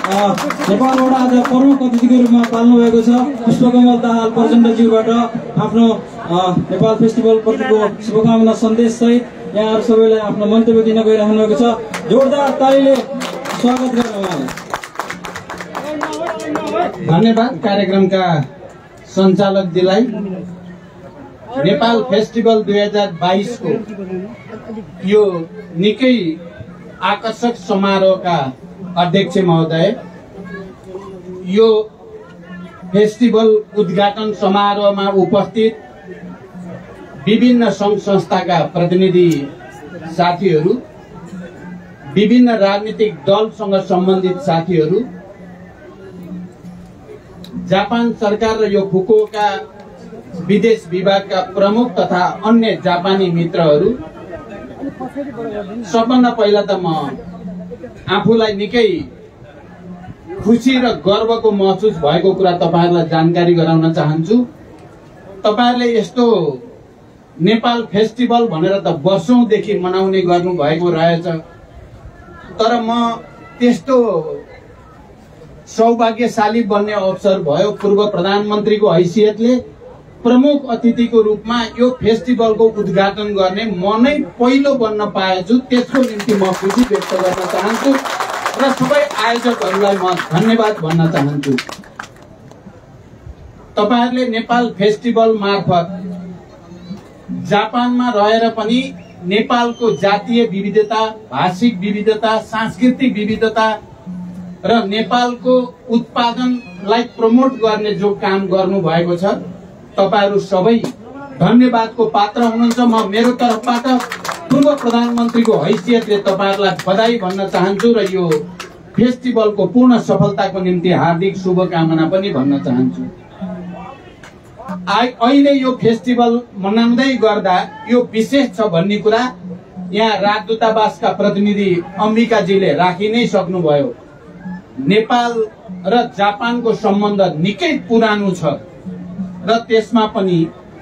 नेपालबाट आज प्रमुख अतिथिको रूपमा पाल्नु भएको छ। पुष्पकमल दाहाल प्रचण्डज्यूबाट आफ्नो नेपाल फेस्टिभल प्रतिको शुभकामना सन्देश सहित यहाँहरू सबैलाई आफ्नो मन्तव्य दिन गइराख्नु भएको छ। जोरदार तालीले स्वागत गर्नु उहाँलाई। धन्यवाद कार्यक्रमका सञ्चालकजीलाई। नेपाल फेस्टिभल 2022 को यो निकै आकर्षक समारोहका अध्यक्ष महोदय, यो फेस्टिभल उद्घाटन समारोहमा उपस्थित विभिन्न संघ संस्थाका प्रतिनिधि साथीहरू, विभिन्न राजनीतिक दलसँग सम्बन्धित साथीहरू, जापान सरकार र यो फुकुओका विदेश विभागका प्रमुख तथा अन्य जापानी मित्रहरू, सबभन्दा पहिला त म आफूलाई निकै खुसी र गर्वको महसुस भएको कुरा तपाईहरुलाई जानकारी गराउन चाहन्छु। तपाईहरुले यस्तो नेपाल फेस्टिभल भनेर त वर्षौंदेखि मनाउने गर्नु भएको रहेछ, तर म त्यस्तो सौभाग्यशाली बन्ने अवसर भयो। पूर्व प्रधानमन्त्रीको हैसियतले प्रमुख अतिथिको रूपमा यो फेस्टिभलको उद्घाटन गर्ने म नै पहिलो बन्न पाएछु। त्यसको निम्ति म खुसी व्यक्त गर्न चाहन्छु र सबै आयोजकहरूलाई म धन्यवाद भन्न चाहन्छु। तपाईहरुले नेपाल फेस्टिभल मार्फत जापानमा रहेर पनि नेपालको जातीय विविधता, भाषिक विविधता, सांस्कृतिक विविधता र नेपालको उत्पादनलाई प्रमोट गर्ने जो काम गर्नु भएको छ, तपाईहरु सबै धन्यवादको पात्र हुनुहुन्छ। म मेरो तर्फबाट पूर्व प्रधानमन्त्रीको हैसियतले तपाईहरुलाई बधाई भन्न चाहन्छु र यो फेस्टिभलको पूर्ण सफलताको निम्ति हार्दिक शुभकामना पनि भन्न चाहन्छु। अहिले यो फेस्टिभल मनाउँदै गर्दा यो विशेष छ भन्ने कुरा यहाँ राजदूतावासका प्रतिनिधि अम्बिकाजीले राखि नै सक्नुभयो। नेपाल र जापानको सम्बन्ध निकै पुरानो छ र त्यसमा पनि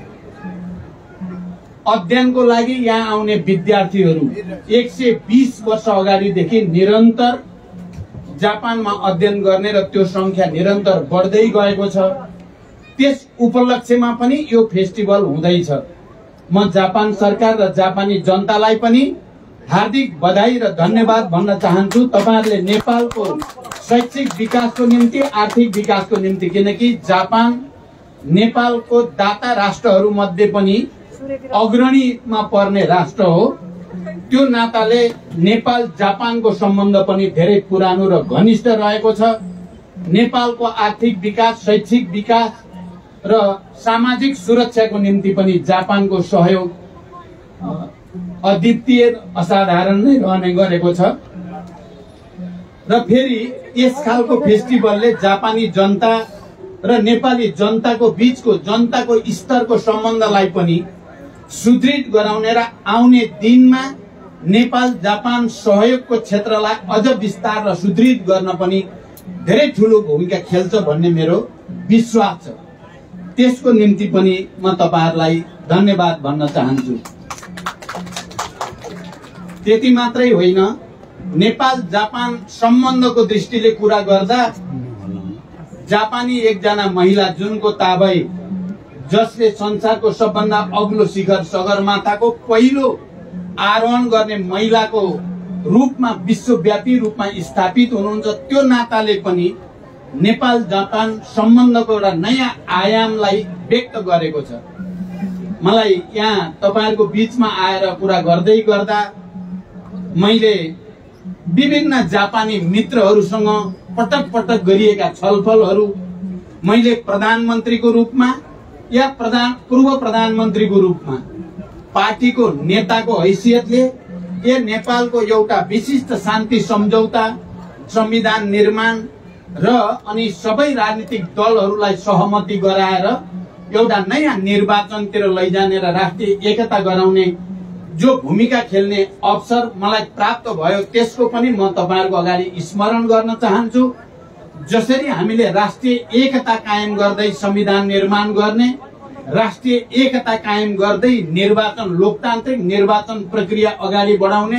अध्ययनको लागि यहाँ आउने विद्यार्थीहरू 120 वर्ष अगाडिदेखि निरन्तर जापानमा अध्ययन गर्ने र त्यो संख्या निरन्तर बढ्दै गएको छ। त्यस उपलक्ष्यमा पनि यो फेस्टिभल हुँदैछ। म जापान सरकार र जापानी जनतालाई पनि हार्दिक बधाई र धन्यवाद भन्न चाहन्छु। तपाईहरुले नेपालको शैक्षिक विकासको निम्ति, आर्थिक विकासको निम्ति, किनकि जापान नेपालको दाता राष्ट्रहरू मध्ये पनि अग्रणीमा पर्ने राष्ट्र हो, त्यो नाताले नेपाल जापानको सम्बन्ध पनि धेरै पुरानो र घनिष्ठ रहेको छ। नेपालको आर्थिक विकास, शैक्षिक विकास र सामाजिक सुरक्षाको निम्ति पनि जापानको सहयोग अद्वितीय, असाधारण नै रहने गरेको छ। र फेरि यस खालको फेस्टिभलले जापानी जनता र नेपाली जनताको बीचको, जनताको स्तरको सम्बन्धलाई पनि सुदृढ गराउने र आउने दिनमा नेपाल जापान सहयोगको क्षेत्रलाई अझ विस्तार र सुदृढ गर्न पनि धेरै ठूलो भूमिका खेल्छ भन्ने मेरो विश्वास छ। त्यसको निम्ति पनि म तपाईहरुलाई धन्यवाद भन्न चाहन्छु। त्यति मात्रै होइन, नेपाल जापान सम्बन्धको दृष्टिले कुरा गर्दा जापानी एकजना महिला जुनको ताबई, जसले संसारको सबभन्दा अग्लो शिखर सगरमाथाको पहिलो आरोहण गर्ने महिलाको रूपमा विश्वव्यापी रूपमा स्थापित हुनुहुन्छ, त्यो नाताले पनि नेपाल जापान सम्बन्धको एउटा नयाँ आयामलाई व्यक्त गरेको छ। मलाई यहाँ तपाईहरुको बीचमा आएर कुरा गर्दै गर्दा मैले विभिन्न जापानी मित्रहरूसँग पटक पटक गरिएका छलफलहरू, मैले प्रधानमन्त्रीको रूपमा या पूर्व प्रधानमन्त्रीको रूपमा, पार्टीको नेताको हैसियतले या नेपालको एउटा विशिष्ट शान्ति सम्झौता, संविधान निर्माण र अनि सबै राजनीतिक दलहरूलाई सहमति गराएर एउटा नयाँ निर्वाचनतिर लैजाने र राष्ट्रिय एकता गराउने जो भूमिका खेल्ने अवसर मलाई प्राप्त भयो, त्यसको पनि म तपाईहरुको अगाडि स्मरण गर्न चाहन्छु। जसरी हामीले राष्ट्रिय एकता कायम गर्दै संविधान निर्माण गर्ने, राष्ट्रिय एकता कायम गर्दै निर्वाचन, लोकतान्त्रिक निर्वाचन प्रक्रिया अगाडि बढाउने,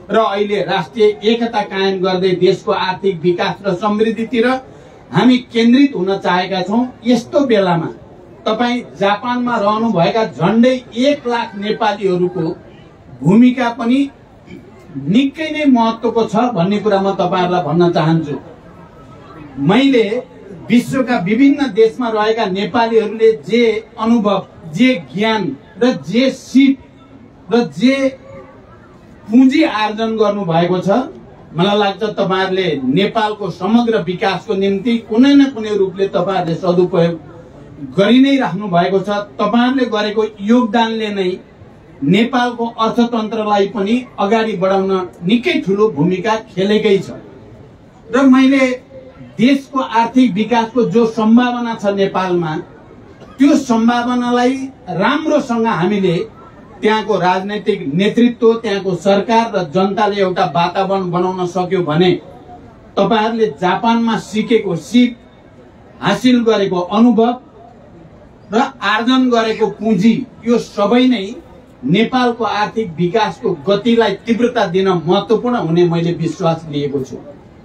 र अहिले राष्ट्रिय एकता कायम गर्दै देशको आर्थिक विकास र समृद्धितिर हामी केन्द्रित हुन चाहेका छौं। यस्तो बेलामा तपाई जापानमा रहनुभएका झण्डै 1 लाख नेपालीहरूको भूमिका पनि निकै नै महत्त्वको छ भन्ने कुरा म तपाईहरुलाई भन्न चाहन्छु। मैले विश्वका विभिन्न देशमा रहेका नेपालीहरूले जे अनुभव, जे ज्ञान र जे सिप र जे पुँजी आर्जन गर्नु भएको छ, मलाई लाग्छ तपाईहरुले नेपालको समग्र विकासको निम्ति कुनै न कुनै रूपले तपाईहरुले सदुपयोग गरि नै राख्नु भएको छ। तपाईहरुले गरेको योगदानले नै नेपालको अर्थतन्त्रलाई पनि अगाडि बढाउन निकै ठूलो भूमिका खेलेकै छ। र मैले देशको आर्थिक विकासको जो सम्भावना छ नेपालमा, त्यो सम्भावनालाई राम्रोसँग हामीले त्यहाँको राजनैतिक नेतृत्व, त्यहाँको सरकार र जनताले एउटा वातावरण बनाउन सक्यो भने तपाईहरुले जापानमा सिकेको सिप, हासिल गरेको अनुभव र आर्जन गरेको पुँजी, यो सबै नै नेपालको आर्थिक विकासको गतिलाई तीव्रता दिन महत्त्वपूर्ण हुने मैले विश्वास लिएको छु।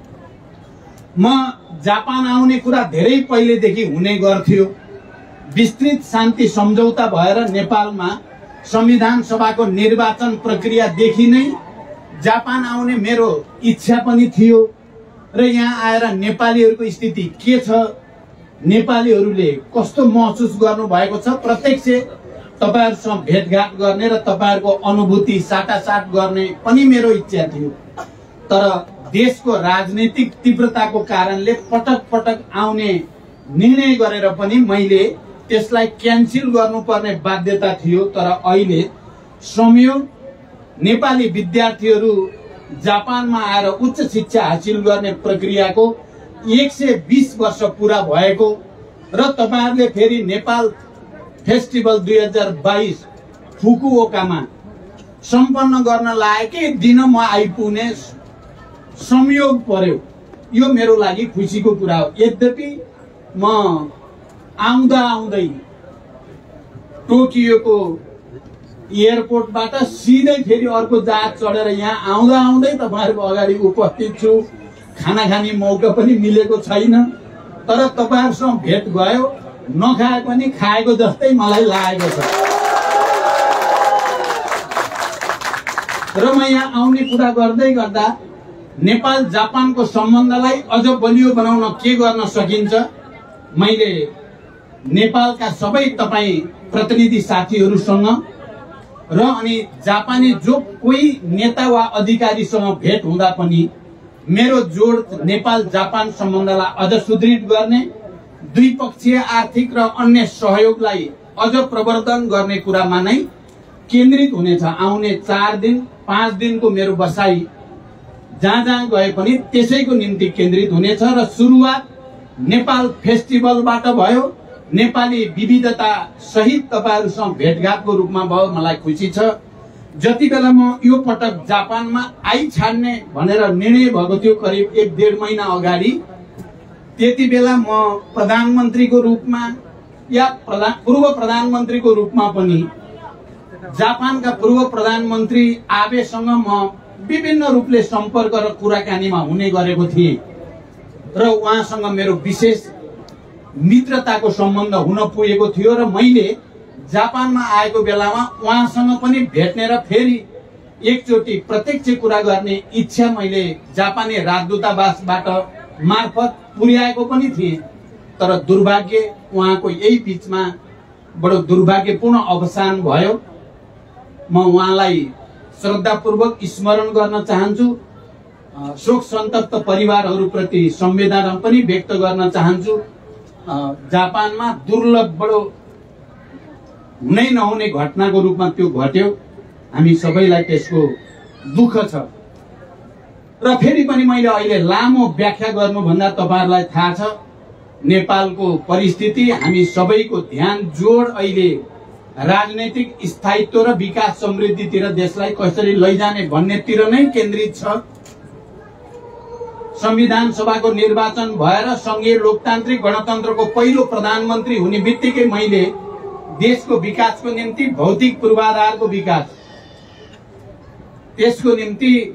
म जापान आउने कुरा धेरै पहिलेदेखि हुने गर्थ्यो। विस्तृत शान्ति सम्झौता भएर नेपालमा संविधान सभाको निर्वाचन प्रक्रियादेखि नै जापान आउने मेरो इच्छा पनि थियो। र यहाँ आएर नेपालीहरूको स्थिति के छ, नेपालीहरूले कस्तो महसुस गर्नु भएको छ, प्रत्यक्ष तपाईहरुसँग भेटघाट गर्ने र तपाईहरुको अनुभूति साटासाट गर्ने पनि मेरो इच्छा थियो। तर देशको राजनीतिक तीव्रताको कारणले पटक पटक आउने निर्णय गरेर पनि मैले त्यसलाई क्यान्सल गर्नुपर्ने बाध्यता थियो। तर अहिले संयोग नेपाली विद्यार्थीहरू जापानमा आएर उच्च शिक्षा हासिल गर्ने प्रक्रियाको 120 वर्ष पूरा भएको र तपाईहरुले फेरि नेपाल फेस्टिभल 2022 फुकुओकामा सम्पन्न गर्न लागेकै दिन म आइपुग्ने संयोग पर्यो। यो मेरो लागि खुसीको कुरा हो। यद्यपि म आउँदा आउँदै टोकियोको एयरपोर्टबाट सिधै फेरि अर्को जहाज चढेर यहाँ आउँदा आउँदै तपाईहरुको अगाडि उपस्थित छु। खाना खाने मौका पनि मिलेको छैन, तर तपाईहरुसँग भेट भयो, नखाए पनि खाएको जस्तै मलाई लागेको छ। र म यहाँ आउने कुरा गर्दै गर्दा नेपाल जापानको सम्बन्धलाई अझ बलियो बनाउन के गर्न सकिन्छ, मैले नेपालका सबै तपाई प्रतिनिधि साथीहरूसँग र अनि जापानी जो कोही नेता वा अधिकारीसँग भेट हुँदा पनि मेरो जोड नेपाल जापान सम्बन्धलाई अझ सुदृढ गर्ने, द्विपक्षीय आर्थिक र अन्य सहयोगलाई अझ प्रवर्धन गर्ने कुरामा नै केन्द्रित हुनेछ। आउने 4 दिन 5 दिनको मेरो बसाई जहाँ जहाँ गए पनि त्यसैको निम्ति केन्द्रित हुनेछ। र सुरुवात नेपाल फेस्टिभलबाट भयो, नेपाली विविधता सहित तपाईहरुसँग भेटघाटको रूपमा भयो। मलाई खुसी छ। जति बेला म यो पटक जापानमा छाड्ने भनेर निर्णय भएको थियो करिब 1-1.5 महिना अगाडि, त्यति बेला म प्रधानमन्त्रीको रूपमा या पूर्व प्रधानमन्त्रीको रूपमा पनि जापानका पूर्व प्रधानमन्त्री आबेसँग म विभिन्न रूपले सम्पर्क र कुराकानीमा हुने गरेको थिएँ र उहाँसँग मेरो विशेष मित्रताको सम्बन्ध हुन पुगेको थियो। र मैले जापानमा आएको बेलामा उहाँसँग पनि भेट्ने र फेरि एकचोटि प्रत्यक्ष कुरा गर्ने इच्छा मैले जापानी राजदूतावासबाट मार्फत पुर्याएको पनि थिएँ। तर दुर्भाग्य उहाँको यही बीचमा बडो दुर्भाग्यपूर्ण अवसान भयो। म उहाँलाई श्रद्धापूर्वक स्मरण गर्न चाहन्छु। शोक सन्तप्त परिवारहरूप्रति संवेदना पनि व्यक्त गर्न चाहन्छु। जापानमा दुर्लभ बडो हुनै नहुने घटनाको रूपमा त्यो घट्यो। हामी सबैलाई त्यसको दुःख छ। र फेरि पनि मैले अहिले लामो व्याख्या गर्नुभन्दा तपाईहरुलाई थाहा छ नेपालको परिस्थिति, हामी सबैको ध्यान जोड अहिले राजनैतिक स्थायित्व र विकास समृद्धितिर देशलाई कसरी लैजाने भन्नेतिर नै केन्द्रित छ। संविधान सभाको निर्वाचन भएर संघीय लोकतान्त्रिक गणतन्त्रको पहिलो प्रधानमन्त्री हुने बित्तिकै मैले देशको विकासको निम्ति भौतिक पूर्वाधारको विकास, त्यसको निम्ति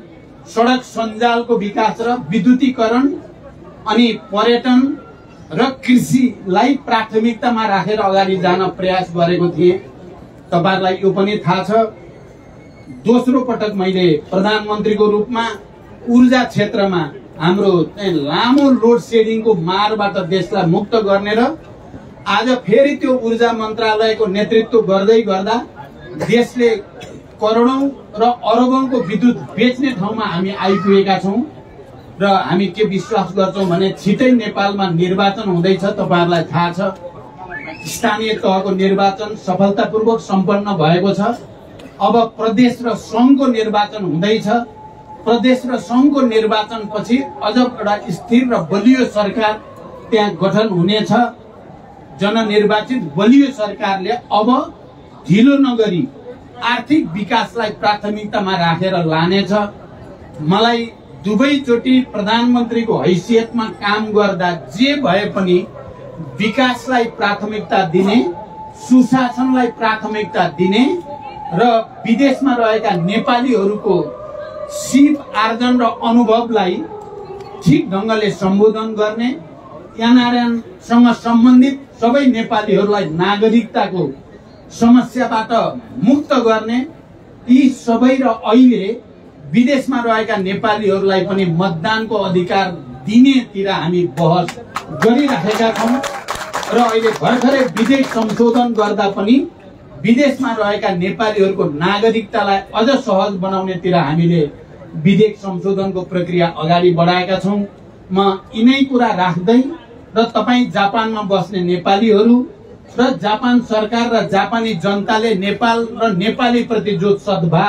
सडक सञ्जालको विकास र विद्युतीकरण अनि पर्यटन र कृषिलाई प्राथमिकतामा राखेर अगाडि जान प्रयास गरेको थिएँ। तपाईहरुलाई यो पनि थाहा छ, दोस्रो पटक मैले प्रधानमन्त्रीको रूपमा ऊर्जा क्षेत्रमा हाम्रो लामो लोड सेडिङको मारबाट देशलाई मुक्त गर्ने र आज फेरि त्यो ऊर्जा मन्त्रालयको नेतृत्व गर्दै गर्दा देशले करोडौं र अरबौंको विद्युत बेच्ने ठाउँमा हामी आइपुगेका छौं र हामी के विश्वास गर्छौं भने छिटै नेपालमा निर्वाचन हुँदैछ। तपाईहरुलाई थाहा छ, स्थानीय तहको निर्वाचन सफलतापूर्वक सम्पन्न भएको छ। अब प्रदेश र संघको निर्वाचन हुँदैछ। प्रदेश र संघको निर्वाचन पछि अझ एउटा स्थिर र बलियो सरकार त्यहाँ गठन हुनेछ। जननिर्वाचित बलियो सरकारले अब ढिलो नगरी आर्थिक विकासलाई प्राथमिकतामा राखेर लानेछ। मलाई दुवैचोटि प्रधानमन्त्रीको हैसियतमा काम गर्दा जे भए पनि विकासलाई प्राथमिकता दिने, सुशासनलाई प्राथमिकता दिने र विदेशमा रहेका नेपालीहरूको सिप आर्जन र अनुभवलाई ठिक ढंगले सम्बोधन गर्ने, एनआरएनसँग सम्बन्धित सबै नेपालीहरूलाई नागरिकताको समस्याबाट मुक्त गर्ने, यी सबै र अहिले विदेशमा रहेका नेपालीहरूलाई पनि मतदानको अधिकार दिनेतिर हामी बहस गरिराखेका छौं र अहिले भर्खरै विधेयक संशोधन गर्दा पनि विदेशमा रहेका नेपालीहरूको नागरिकतालाई अझ सहज बनाउनेतिर हामीले विधेयक संशोधनको प्रक्रिया अगाडि बढाएका छौं। म यिनै कुरा राख्दै र तपाई जापानमा बस्ने नेपालीहरू र जापान सरकार र जापानी जनताले नेपाल र नेपाली प्रति जो सद्भाव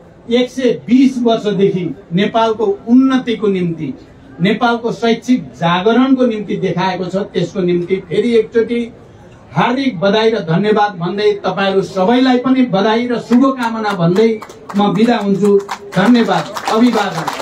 120 वर्षदेखि नेपालको उन्नतिको निम्ति, नेपालको शैक्षिक जागरणको निम्ति देखाएको छ, त्यसको निम्ति फेरि एकचोटि हार्दिक बधाई र धन्यवाद भन्दै तपाईहरु सबैलाई पनि बधाई र शुभकामना भन्दै म बिदा हुन्छु। धन्यवाद, अभिवादन।